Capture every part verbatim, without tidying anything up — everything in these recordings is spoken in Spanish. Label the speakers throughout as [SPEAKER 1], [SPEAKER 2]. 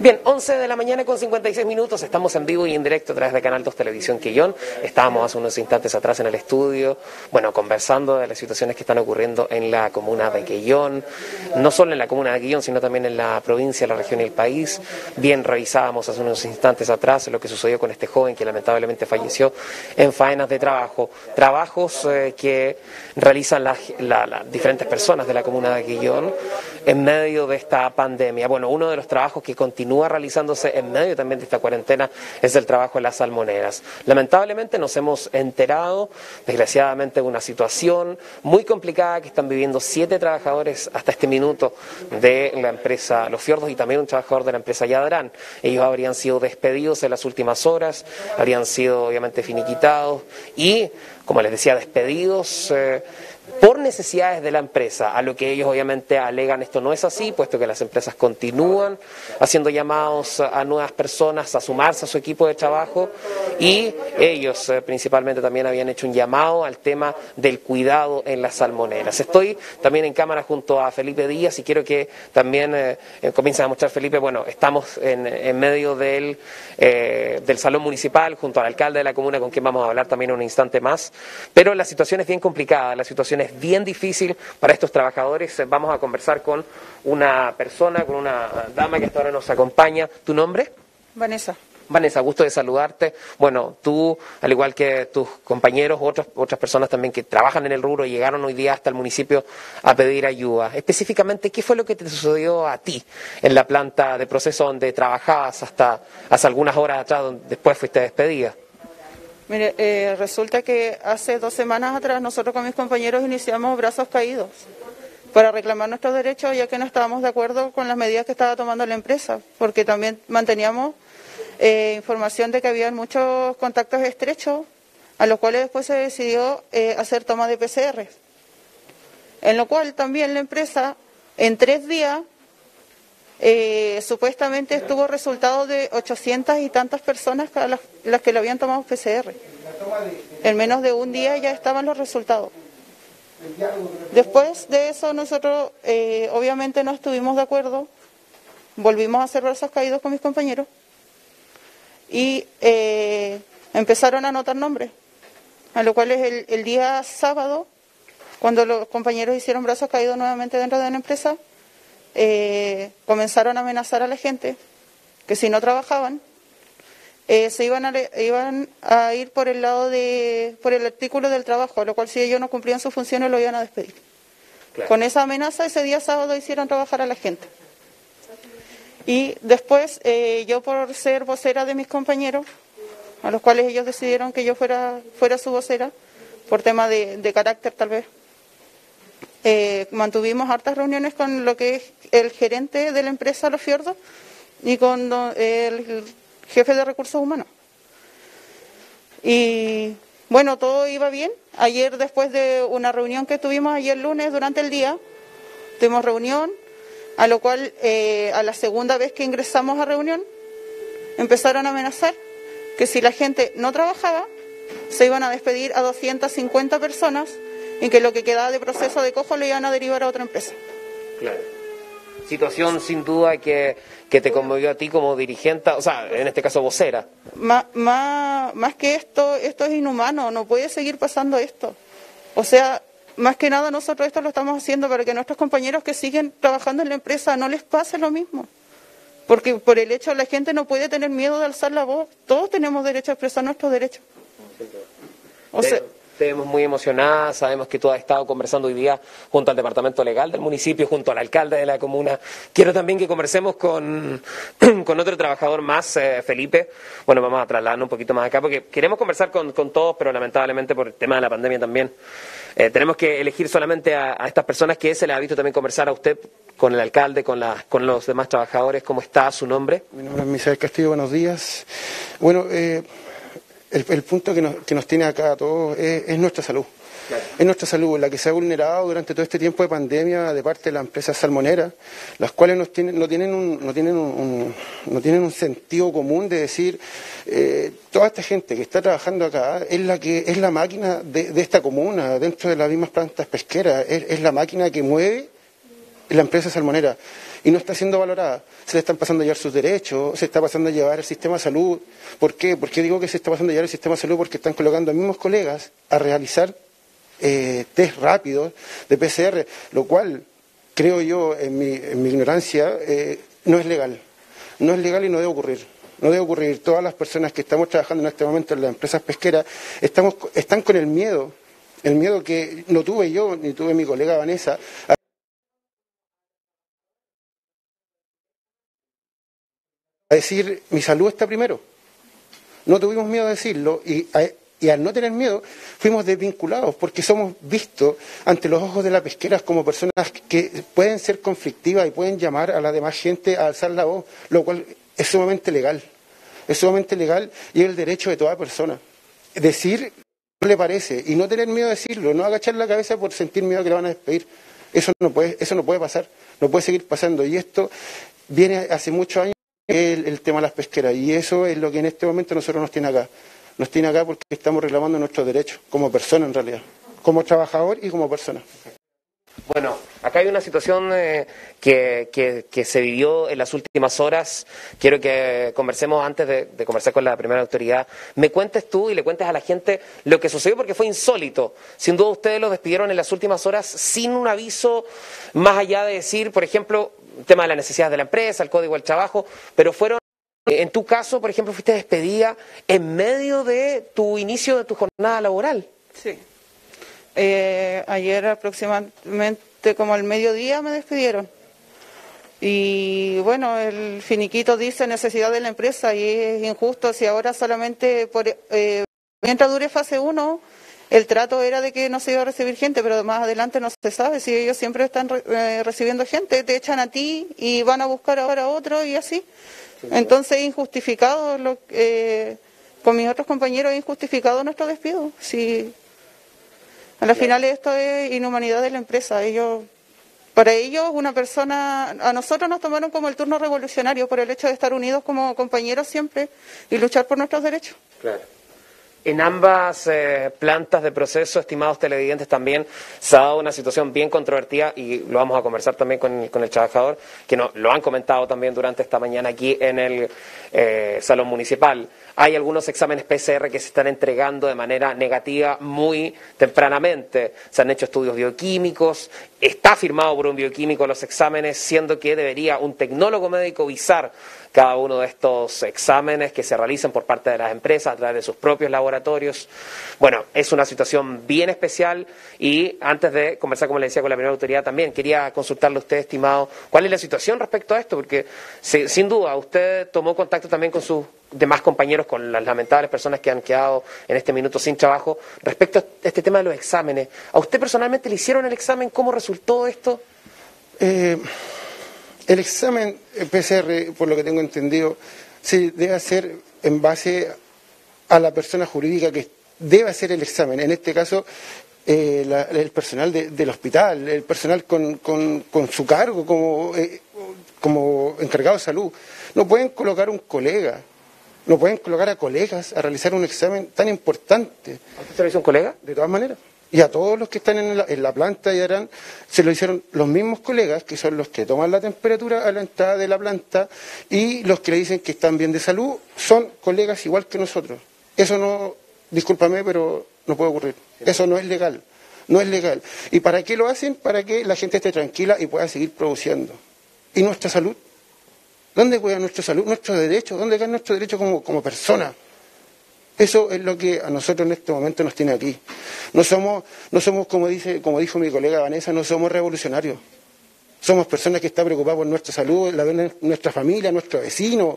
[SPEAKER 1] Bien, once de la mañana con cincuenta y seis minutos, estamos en vivo y en directo a través de Canal dos Televisión Quillón. Estábamos hace unos instantes atrás en el estudio, bueno, conversando de las situaciones que están ocurriendo en la comuna de Quillón, no solo en la comuna de Quillón, sino también en la provincia, la región y el país. Bien, revisábamos hace unos instantes atrás lo que sucedió con este joven que lamentablemente falleció en faenas de trabajo, trabajos eh, que realizan las la, la, diferentes personas de la comuna de Quillón en medio de esta pandemia. Bueno, uno de los trabajos que continúa realizándose en medio también de esta cuarentena es el trabajo en las salmoneras. Lamentablemente nos hemos enterado, desgraciadamente, de una situación muy complicada que están viviendo siete trabajadores hasta este minuto de la empresa Los Fiordos y también un trabajador de la empresa Yadrán. Ellos habrían sido despedidos en las últimas horas, habrían sido obviamente finiquitados y, como les decía, despedidos eh, por necesidades de la empresa, a lo que ellos obviamente alegan esto no es así, puesto que las empresas continúan haciendo llamados a nuevas personas a sumarse a su equipo de trabajo y ellos eh, principalmente también habían hecho un llamado al tema del cuidado en las salmoneras. Estoy también en cámara junto a Felipe Díaz y quiero que también eh, comiencen a mostrar, Felipe, bueno, estamos en, en medio del, eh, del salón municipal junto al alcalde de la comuna con quien vamos a hablar también en un instante más, pero la situación es bien complicada, la situación es bien difícil para estos trabajadores. Vamos a conversar con una persona, con una dama que hasta ahora nos acompaña. ¿Tu nombre?
[SPEAKER 2] Vanessa.
[SPEAKER 1] Vanessa, gusto de saludarte. Bueno, tú, al igual que tus compañeros, otras, otras personas también que trabajan en el rubro, llegaron hoy día hasta el municipio a pedir ayuda. Específicamente, ¿qué fue lo que te sucedió a ti en la planta de proceso donde trabajabas hasta hace algunas horas atrás, donde después fuiste despedida?
[SPEAKER 2] Mire, eh, resulta que hace dos semanas atrás nosotros con mis compañeros iniciamos Brazos Caídos para reclamar nuestros derechos, ya que no estábamos de acuerdo con las medidas que estaba tomando la empresa, porque también manteníamos eh, información de que había muchos contactos estrechos, a los cuales después se decidió eh, hacer toma de P C R, en lo cual también la empresa en tres días Eh, supuestamente estuvo resultado de ochocientas y tantas personas a las, las que le habían tomado P C R. En menos de un día ya estaban los resultados. Después de eso nosotros eh, obviamente no estuvimos de acuerdo, volvimos a hacer Brazos Caídos con mis compañeros y eh, empezaron a anotar nombres, a lo cual es el, el día sábado, cuando los compañeros hicieron Brazos Caídos nuevamente dentro de la empresa, Eh, comenzaron a amenazar a la gente que si no trabajaban eh, se iban a, iban a ir por el lado de por el artículo del trabajo, a lo cual si ellos no cumplían sus funciones lo iban a despedir. Claro. Con esa amenaza ese día sábado hicieron trabajar a la gente y después eh, yo, por ser vocera de mis compañeros, a los cuales ellos decidieron que yo fuera fuera su vocera por tema de, de carácter tal vez, Eh, mantuvimos hartas reuniones con lo que es el gerente de la empresa Los Fiordos y con eh, el jefe de recursos humanos. Y bueno, todo iba bien. Ayer, después de una reunión que tuvimos ayer lunes durante el día, tuvimos reunión, a lo cual eh, a la segunda vez que ingresamos a reunión empezaron a amenazar que si la gente no trabajaba se iban a despedir a doscientas cincuenta personas y que lo que quedaba de proceso de cojo lo iban a derivar a otra empresa.
[SPEAKER 1] Claro. Situación sin duda que, que te conmovió a ti como dirigente, o sea, en este caso vocera.
[SPEAKER 2] Má, má, más que esto, esto es inhumano, no puede seguir pasando esto. O sea, más que nada nosotros esto lo estamos haciendo para que nuestros compañeros que siguen trabajando en la empresa no les pase lo mismo. Porque por el hecho la gente no puede tener miedo de alzar la voz, todos tenemos derecho a expresar nuestros derechos. O sea,
[SPEAKER 1] te vemos muy emocionada, sabemos que tú has estado conversando hoy día junto al departamento legal del municipio, junto al alcalde de la comuna. Quiero también que conversemos con, con otro trabajador más, eh, Felipe. Bueno, vamos a trasladarnos un poquito más acá porque queremos conversar con, con todos, pero lamentablemente por el tema de la pandemia también eh, tenemos que elegir solamente a, a estas personas que se les ha visto también conversar a usted con el alcalde, con, la, con los demás trabajadores. ¿Cómo está su nombre?
[SPEAKER 3] Mi nombre es Misael Castillo, buenos días. Bueno, eh... El, el punto que nos, que nos tiene acá a todos es, es nuestra salud. Claro. Es nuestra salud la que se ha vulnerado durante todo este tiempo de pandemia de parte de las empresas salmoneras, las cuales no tienen, no tienen, un, no tienen, un, un, no tienen un sentido común de decir eh, toda esta gente que está trabajando acá es la que es la máquina de, de esta comuna, dentro de las mismas plantas pesqueras, es, es la máquina que mueve en la empresa salmonera y no está siendo valorada. Se le están pasando a llevar sus derechos, se está pasando a llevar el sistema de salud. ¿Por qué? ¿Por qué digo que se está pasando a llevar el sistema de salud? Porque están colocando a mismos colegas a realizar eh, test rápidos de P C R, lo cual, creo yo, en mi, en mi ignorancia, eh, no es legal. No es legal y no debe ocurrir. No debe ocurrir. Todas las personas que estamos trabajando en este momento en las empresas pesqueras estamos, están con el miedo, el miedo que no tuve yo ni tuve mi colega Vanessa, a decir mi salud está primero. No tuvimos miedo a decirlo y, a, y al no tener miedo fuimos desvinculados porque somos vistos ante los ojos de las pesqueras como personas que pueden ser conflictivas y pueden llamar a la demás gente a alzar la voz, lo cual es sumamente legal. Es sumamente legal y es el derecho de toda persona. Decir no le parece y no tener miedo de decirlo, no agachar la cabeza por sentir miedo que le van a despedir. Eso no puede, eso no puede pasar, no puede seguir pasando. Y esto viene hace muchos años, el, el tema de las pesqueras, y eso es lo que en este momento nosotros nos tiene acá. Nos tiene acá porque estamos reclamando nuestros derechos, como persona en realidad, como trabajador y como persona.
[SPEAKER 1] Bueno, acá hay una situación eh, que, que, que se vivió en las últimas horas. Quiero que conversemos antes de, de conversar con la primera autoridad. Me cuentes tú y le cuentes a la gente lo que sucedió porque fue insólito. Sin duda ustedes los despidieron en las últimas horas sin un aviso, más allá de decir, por ejemplo, el tema de las necesidades de la empresa, el código del trabajo, pero fueron, en tu caso, por ejemplo, fuiste despedida en medio de tu inicio de tu jornada laboral.
[SPEAKER 2] Sí. Eh, ayer aproximadamente como al mediodía me despidieron y bueno, el finiquito dice necesidad de la empresa y es injusto si ahora solamente por, eh, mientras dure fase uno el trato era de que no se iba a recibir gente, pero más adelante no se sabe si ellos siempre están eh, recibiendo gente, te echan a ti y van a buscar ahora a otro y así. Entonces injustificado lo, eh, con mis otros compañeros es injustificado nuestro despido. Si a la final esto es inhumanidad de la empresa. Ellos, para ellos, una persona, a nosotros nos tomaron como el turno revolucionario por el hecho de estar unidos como compañeros siempre y luchar por nuestros derechos.
[SPEAKER 1] Claro. En ambas eh, plantas de proceso, estimados televidentes, también se ha dado una situación bien controvertida y lo vamos a conversar también con, con el trabajador, que no, lo han comentado también durante esta mañana aquí en el eh, Salón Municipal. Hay algunos exámenes P C R que se están entregando de manera negativa muy tempranamente. Se han hecho estudios bioquímicos, está firmado por un bioquímico los exámenes, siendo que debería un tecnólogo médico visar cada uno de estos exámenes que se realizan por parte de las empresas a través de sus propios laboratorios. Bueno, es una situación bien especial y antes de conversar, como le decía, con la primera autoridad también, quería consultarle a usted, estimado, cuál es la situación respecto a esto, porque se, sin duda usted tomó contacto también con sus demás compañeros, con las lamentables personas que han quedado en este minuto sin trabajo, respecto a este tema de los exámenes. ¿A usted personalmente le hicieron el examen? ¿Cómo resultó esto?
[SPEAKER 3] Eh... El examen P C R, por lo que tengo entendido, se debe hacer en base a la persona jurídica que debe hacer el examen. En este caso, eh, la, el personal de, del hospital, el personal con, con, con su cargo como, eh, como encargado de salud. No pueden colocar un colega, no pueden colocar a colegas a realizar un examen tan importante.
[SPEAKER 1] ¿A usted se lo hizo un colega?
[SPEAKER 3] De todas maneras. Y a todos los que están en la, en la planta y harán, se lo hicieron los mismos colegas, que son los que toman la temperatura a la entrada de la planta, y los que le dicen que están bien de salud, son colegas igual que nosotros. Eso no, discúlpame, pero no puede ocurrir. Eso no es legal. No es legal. ¿Y para qué lo hacen? Para que la gente esté tranquila y pueda seguir produciendo. ¿Y nuestra salud? ¿Dónde queda nuestra salud? ¿Nuestros derechos? ¿Dónde queda nuestro derecho como, como persona? Eso es lo que a nosotros en este momento nos tiene aquí. No somos, no somos como dice, como dijo mi colega Vanessa, no somos revolucionarios. Somos personas que están preocupadas por nuestra salud, la de nuestra familia, nuestro vecino.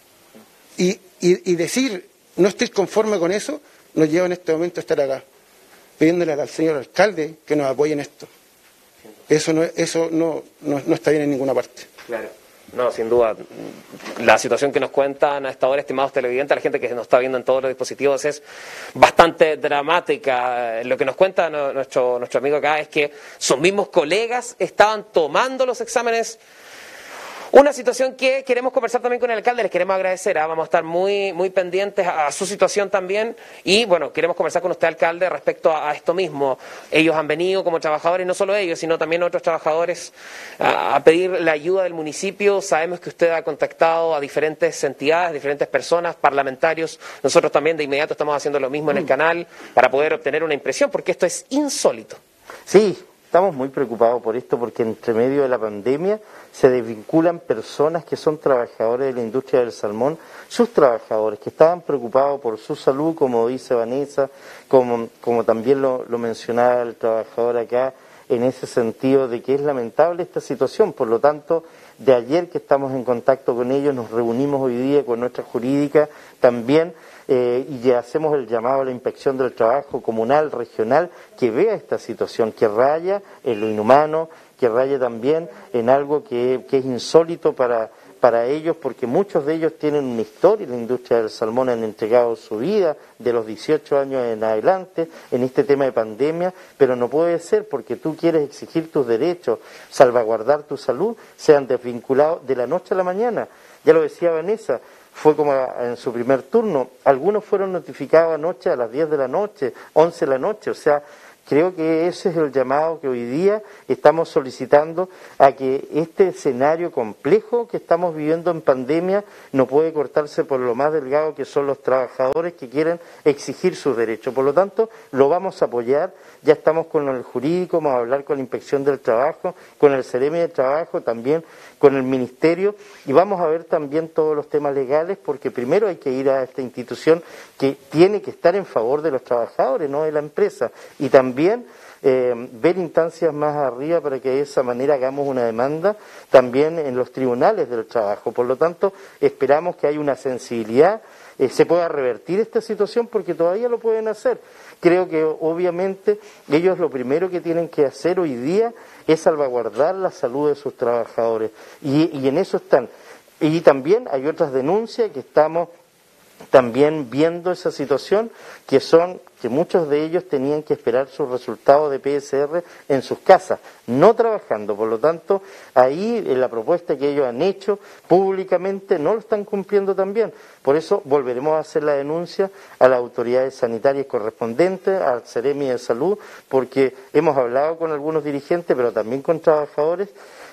[SPEAKER 3] Y, y, y decir, no estoy conforme con eso, nos lleva en este momento a estar acá, pidiéndole al señor alcalde que nos apoye en esto. Eso no, eso no, no, no está bien en ninguna parte.
[SPEAKER 1] Claro. No, sin duda, la situación que nos cuentan a esta hora, estimados televidentes, la gente que nos está viendo en todos los dispositivos, es bastante dramática. Lo que nos cuenta nuestro, nuestro amigo acá es que sus mismos colegas estaban tomando los exámenes Una situación que queremos conversar también con el alcalde, les queremos agradecer, ¿eh? Vamos a estar muy muy pendientes a, a su situación también y bueno, queremos conversar con usted, alcalde, respecto a, a esto mismo. Ellos han venido como trabajadores, no solo ellos, sino también otros trabajadores a, a pedir la ayuda del municipio. Sabemos que usted ha contactado a diferentes entidades, diferentes personas, parlamentarios. Nosotros también de inmediato estamos haciendo lo mismo en el canal para poder obtener una impresión, porque esto es insólito.
[SPEAKER 4] Sí, estamos muy preocupados por esto porque entre medio de la pandemia se desvinculan personas que son trabajadores de la industria del salmón, sus trabajadores que estaban preocupados por su salud, como dice Vanessa, como, como también lo, lo mencionaba el trabajador acá, en ese sentido de que es lamentable esta situación. Por lo tanto, de ayer que estamos en contacto con ellos, nos reunimos hoy día con nuestra jurídica también, Eh, y ya hacemos el llamado a la inspección del trabajo comunal, regional, que vea esta situación, que raya en lo inhumano, que raya también en algo que, que es insólito para, para ellos, porque muchos de ellos tienen una historia en la industria del salmón, han entregado su vida de los dieciocho años en adelante en este tema de pandemia, pero no puede ser porque tú quieres exigir tus derechos, salvaguardar tu salud, sean desvinculados de la noche a la mañana. Ya lo decía Vanessa, fue como en su primer turno, algunos fueron notificados anoche a las diez de la noche, once de la noche, o sea, creo que ese es el llamado que hoy día estamos solicitando a que este escenario complejo que estamos viviendo en pandemia no puede cortarse por lo más delgado que son los trabajadores que quieren exigir sus derechos. Por lo tanto, lo vamos a apoyar, ya estamos con el jurídico, vamos a hablar con la Inspección del Trabajo, con el Ceremi de Trabajo, también con el Ministerio, y vamos a ver también todos los temas legales, porque primero hay que ir a esta institución que tiene que estar en favor de los trabajadores, no de la empresa, y también eh, ver instancias más arriba para que de esa manera hagamos una demanda también en los tribunales del trabajo. Por lo tanto, esperamos que haya una sensibilidad, eh, se pueda revertir esta situación, porque todavía lo pueden hacer. Creo que obviamente ellos lo primero que tienen que hacer hoy día es salvaguardar la salud de sus trabajadores, y, y en eso están. Y también hay otras denuncias que estamos también viendo esa situación, que son que muchos de ellos tenían que esperar sus resultados de P C R en sus casas, no trabajando. Por lo tanto, ahí en la propuesta que ellos han hecho públicamente no lo están cumpliendo también. Por eso volveremos a hacer la denuncia a las autoridades sanitarias correspondientes, al Ceremi de Salud, porque hemos hablado con algunos dirigentes, pero también con trabajadores,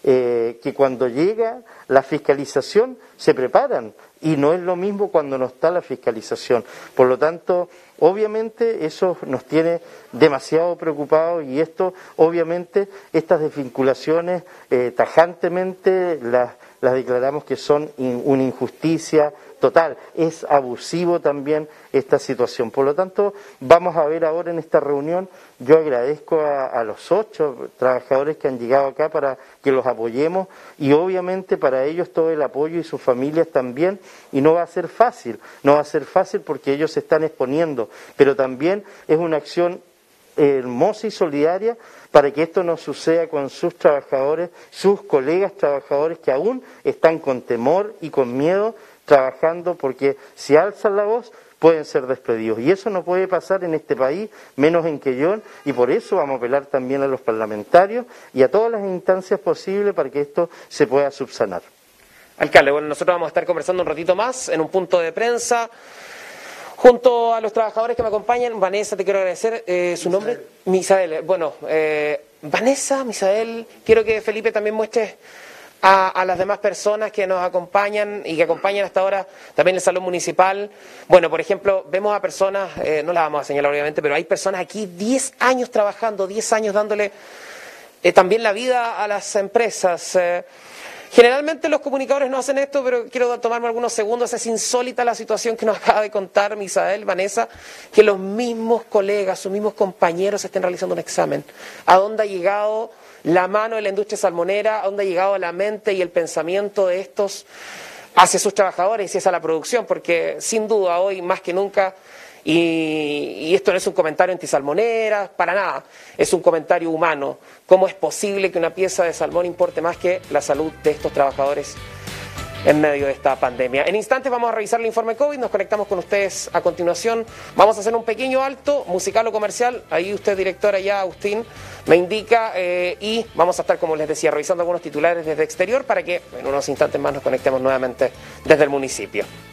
[SPEAKER 4] eh, que cuando llega la fiscalización se preparan, y no es lo mismo cuando no está la fiscalización. Por lo tanto, obviamente eso nos tiene demasiado preocupados, y esto, obviamente, estas desvinculaciones eh, tajantemente las, las declaramos que son in, una injusticia total. Es abusivo también esta situación. Por lo tanto, vamos a ver ahora en esta reunión, yo agradezco a, a los ocho trabajadores que han llegado acá para que los apoyemos, y obviamente para ellos todo el apoyo y sus familias también, y no va a ser fácil, no va a ser fácil porque ellos se están exponiendo, pero también es una acción hermosa y solidaria para que esto no suceda con sus trabajadores, sus colegas trabajadores que aún están con temor y con miedo trabajando, porque si alzan la voz pueden ser despedidos, y eso no puede pasar en este país, menos en Quellón, y por eso vamos a apelar también a los parlamentarios y a todas las instancias posibles para que esto se pueda subsanar.
[SPEAKER 1] Alcalde, bueno, nosotros vamos a estar conversando un ratito más en un punto de prensa junto a los trabajadores que me acompañan. Vanessa, te quiero agradecer. Eh, ¿Su nombre? Misael. Bueno, eh, Vanessa, Misael, quiero que Felipe también muestre a, a las demás personas que nos acompañan y que acompañan hasta ahora también el Salón Municipal. Bueno, por ejemplo, vemos a personas, eh, no las vamos a señalar obviamente, pero hay personas aquí diez años trabajando, diez años dándole eh, también la vida a las empresas. Eh, Generalmente los comunicadores no hacen esto, pero quiero tomarme algunos segundos. Es insólita la situación que nos acaba de contar Misael, Vanessa, que los mismos colegas, sus mismos compañeros estén realizando un examen. ¿A dónde ha llegado la mano de la industria salmonera? ¿A dónde ha llegado la mente y el pensamiento de estos hacia sus trabajadores y hacia la producción? Porque sin duda hoy más que nunca, y, y esto no es un comentario antisalmonera, para nada, es un comentario humano. ¿Cómo es posible que una pieza de salmón importe más que la salud de estos trabajadores en medio de esta pandemia. En instantes vamos a revisar el informe COVID, nos conectamos con ustedes a continuación. Vamos a hacer un pequeño alto, musical o comercial. Ahí usted, directora, ya, Agustín, me indica, eh, y vamos a estar, como les decía, revisando algunos titulares desde exterior para que en unos instantes más nos conectemos nuevamente desde el municipio.